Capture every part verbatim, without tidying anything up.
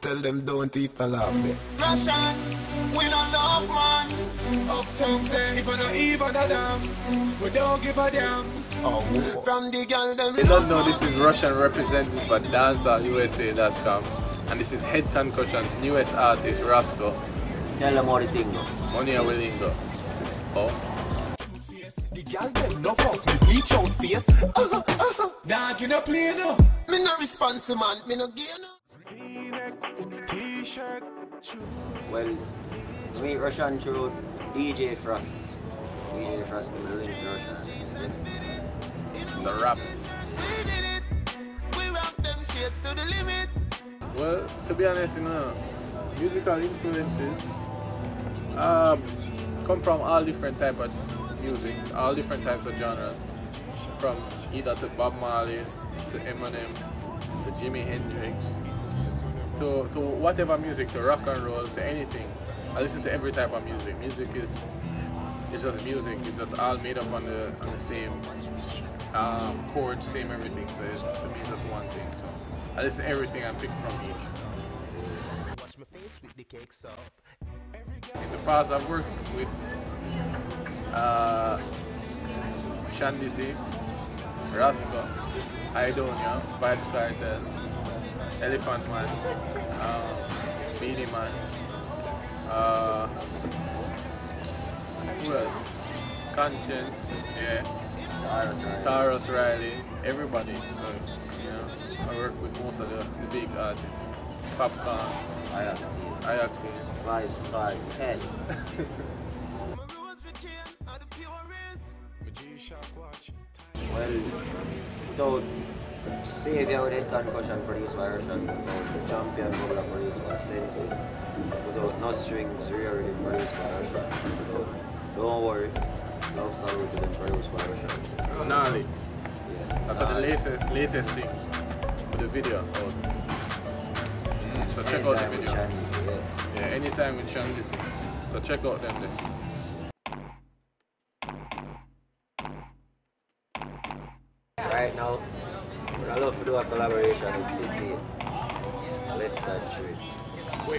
Tell them don't even laugh me. Russian, we don't love man. Uptown say if I don't even a damn, we don't give a damn. Oh, from the girl them. You don't know this is Russian representing for Dancehall U S A dot com, and this is Head Concussion's newest artist, Rasco. Tell them all the thing. Money are willing go. Oh. The girl them love off me bleach out face. Uh-huh, uh-huh. Dog, you no play no. Me no responsive man, me no gear no. T-shirt. Well, it's me, Russian through D J Frost. D J Frost in the link to Russian. It's a rap. We did it. We rock them shades to the limit. Well, to be honest, you know, musical influences uh, come from all different types of music, all different types of genres. From either to Bob Marley, to Eminem, to Jimi Hendrix, to, to whatever music, to rock and roll, to anything. I listen to every type of music. Music is it's just music. It's just all made up on the on the same um, chords, same everything. So it's, to me, it's just one thing. So I listen to everything and pick from each. Watch my face with the cakes up. In the past, I've worked with uh, Shandisi, Rasco, Idonia, Vibes Cartel, Elephant Man, um, Beanie Man, uh, who else? Conscience, yeah, Taros Riley, everybody. So, you know, I work with most of the, the big artists. Popcorn, Ayakti, Vibes, Card, Head. Well, without Savior with Head Concussion produced by Russian, without Champion Bubble produced by Sensei, without No Strings Rear Rhythm produced by Russian, without Don't Worry, Love Salute to them produced by Russian. Gnarly. Yeah. After the latest, latest thing with the video out. Mm, so check out the video. Chinese, yeah. Yeah, anytime with Shandisi. So check out them there. Right now, I love to do a collaboration with Sissy. Less than three. Quick.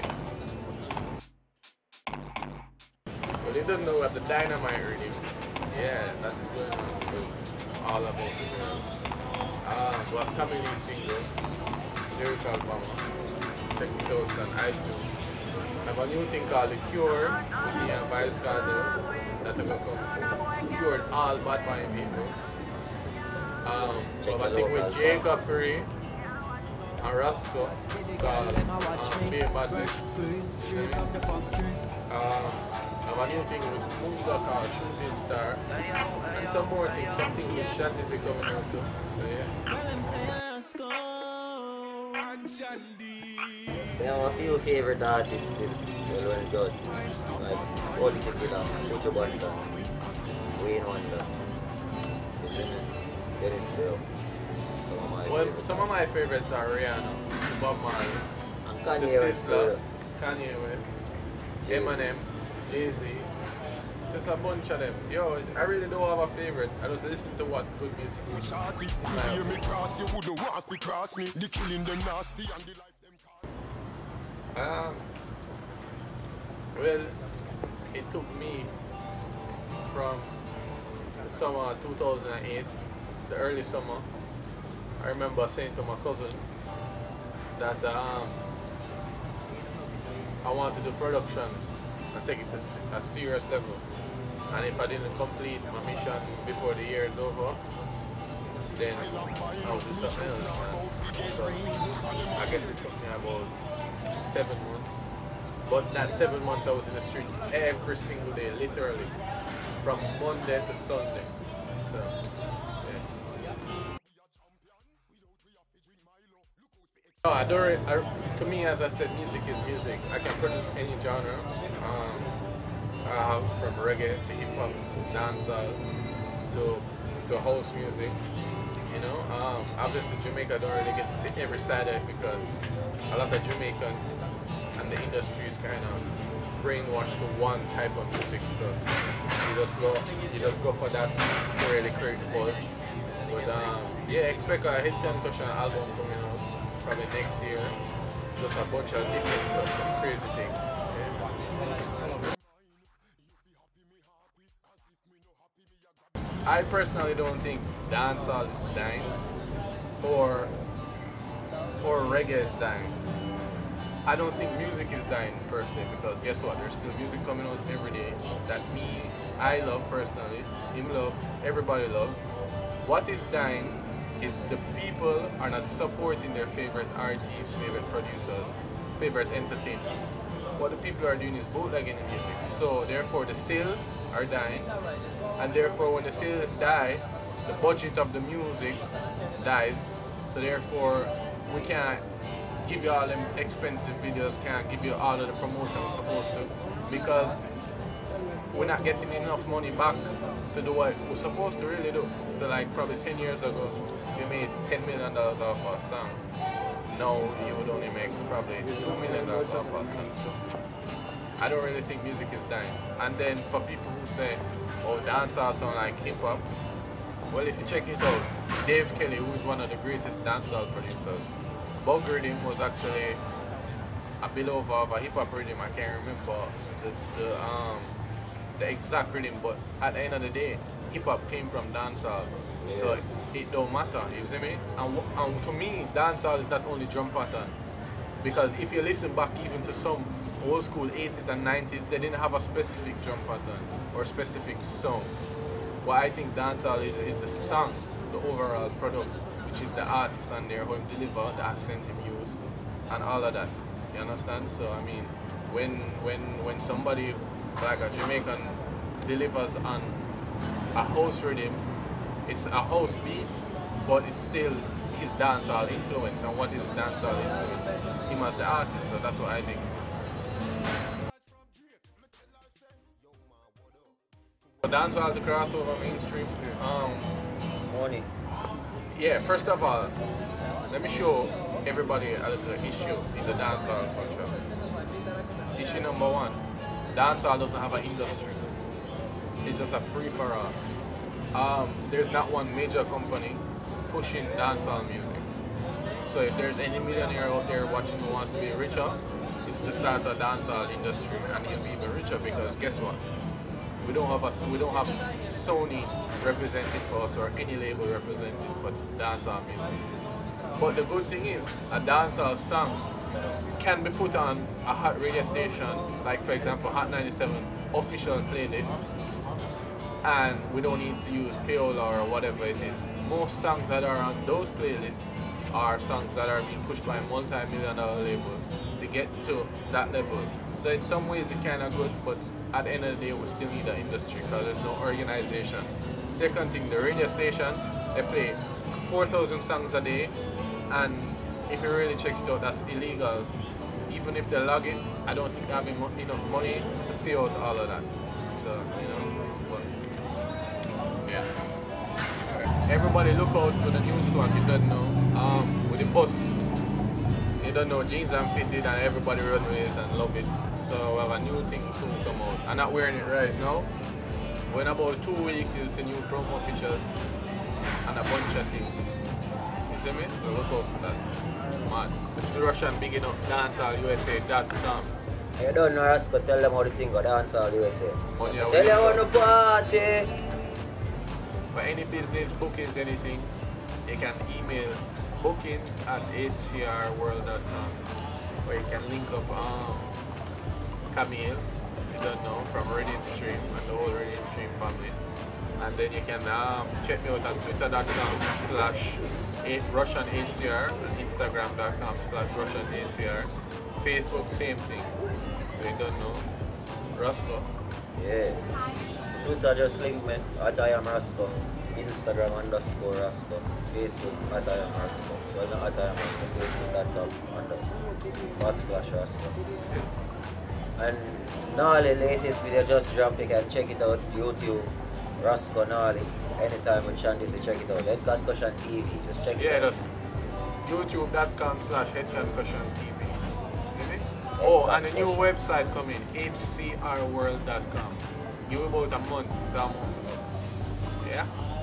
Well, you don't know what the Dynamite rhythm. Yeah, that is going on to all about the world. Uh, so I'm coming in single, Lyrical Bomber. Check it out on iTunes. I have a new thing called The Cure with me and Vibes Cartel that will come. Cured all bad mind people. Um, so I think with Jacob Free and Rasco called um, Be Madness. Um, I have a new thing with Munga called Shooting Star. And some more things, something with Shandisi coming out too. So yeah. We have a few favorite artists still. Well, well good. Like Old Kikida, Kucho Banda, Wayne Wonder, isn't it? Dennis Bill. Some of my Well, favorites. some of my favorites are Rihanna, Bob Marley, And The Kanye West. Sizzler, Kanye West, Eminem, Jay-Z, just a bunch of them. Yo, I really don't have a favorite. I just listen to what good music is. Um, well, it took me from the summer two thousand eight, the early summer. I remember saying to my cousin that um, I want to do production and take it to a serious level. And if I didn't complete my mission before the year is over, then I would do something else. Man. So I guess it took me about seven months. But that seven months I was in the streets every single day, literally, from Monday to Sunday. So, yeah. No, I don't. Re I, to me, as I said, music is music. I can produce any genre. Um, I have from reggae to hip hop to dancehall to to house music. You know, um, obviously Jamaica don't really get to see every side of it because a lot of Jamaicans and the industry is kind of brainwashed to one type of music. So you just go, you just go for that to really create buzz. But um, yeah, expect a Head Concussion album coming out probably next year. just a bunch of different stuff, some crazy things. Yeah. I personally don't think dancehall is dying or or reggae is dying. I don't think music is dying per se, because guess what? There's still music coming out every day that me, I love personally, him love, everybody love. What is dying is the people are not supporting their favorite artists, favorite producers, favorite entertainers. What the people are doing is bootlegging in music. So therefore the sales are dying, and therefore when the sales die, the budget of the music dies. So therefore we can't give you all them expensive videos, can't give you all of the promotion we're supposed to, because we're not getting enough money back to do what we're supposed to really do. So like probably ten years ago, if you made ten million dollars off a song, now you would only make probably two million dollars off a song. So I don't really think music is dying. And then for people who say, oh, dancehall sound like hip hop, well, if you check it out, Dave Kelly, who is one of the greatest dancehall producers, Bug rhythm was actually a bit over of a hip hop rhythm. I can't remember the, the um the exact rhythm, but at the end of the day, hip hop came from dancehall, yeah. So it don't matter. You see me? And, and to me, dancehall is not only drum pattern, because if you listen back even to some old school eighties and nineties, they didn't have a specific drum pattern or specific songs. What I think dancehall is is the song, the overall product, which is the artist on there, how him deliver, the accent him use, and all of that. You understand? So I mean, when when when somebody like a Jamaican delivers on a house rhythm, it's a house beat, but it's still his dancehall influence. And what is dancehall influence? Him as the artist. So that's what I think. For dancehall to cross over mainstream, um, Money. yeah, first of all, let me show everybody a little issue in the dancehall culture. Issue number one, dancehall doesn't have an industry. It's just a free-for-all. Um, there's not one major company pushing dancehall music. So if there's any millionaire out there watching who wants to be richer, it's to start a dancehall industry, and he'll be even richer, because guess what? We don't have a, we don't have Sony representing for us or any label representing for dancehall music. But the good thing is, a dancehall song can be put on a hot radio station, like for example Hot ninety-seven official playlist, and we don't need to use payola or whatever it is. Most songs that are on those playlists are songs that are being pushed by multi-million dollar labels to get to that level. So in some ways it's kind of good, but at the end of the day we still need an industry because there's no organization. Second thing, the radio stations, they play four thousand songs a day, and if you really check it out, that's illegal. Even if they log it, I don't think they have enough money to pay out all of that. So, you know, but yeah. Everybody look out for the new song, you don't know, um, with the bus. You don't know, jeans and fitted, and everybody run with it and love it. So we have a new thing soon come out. I'm not wearing it right now. But in about two weeks you'll see new promo pictures and a bunch of things. You see me? So look out for that. Man. This is Russian bigging up Dancehall U S A dot com. You don't know Rasco, tell them how to think of Dancehall U S A. Money Tell them how to party. For any business bookings, anything, you can email bookings at a c r world dot com, or you can link up um, Camille, you don't know, from Radiant Stream and the whole Radiant Stream family. And then you can um, check me out on twitter dot com slash Russian A C R and instagram dot com slash Russian A C R. Facebook, same thing. So you don't know. Rasco. Yeah. Twitter just link me at I am Rasco. Instagram underscore Rasco. Facebook at I am Rasco. Well, not at I am Rasco. Facebook dot com underscore backslash Rasco. And Nolly latest video just dropped. You can check it out. YouTube Rasco Nolly. Anytime we chant this, you check it out. Head Concussion T V. Just check it yeah, out. Yeah, just youtube dot com slash Head Concussion T V. Oh, and a new website coming, H C R world dot com. Give about a month, it's almost. Yeah?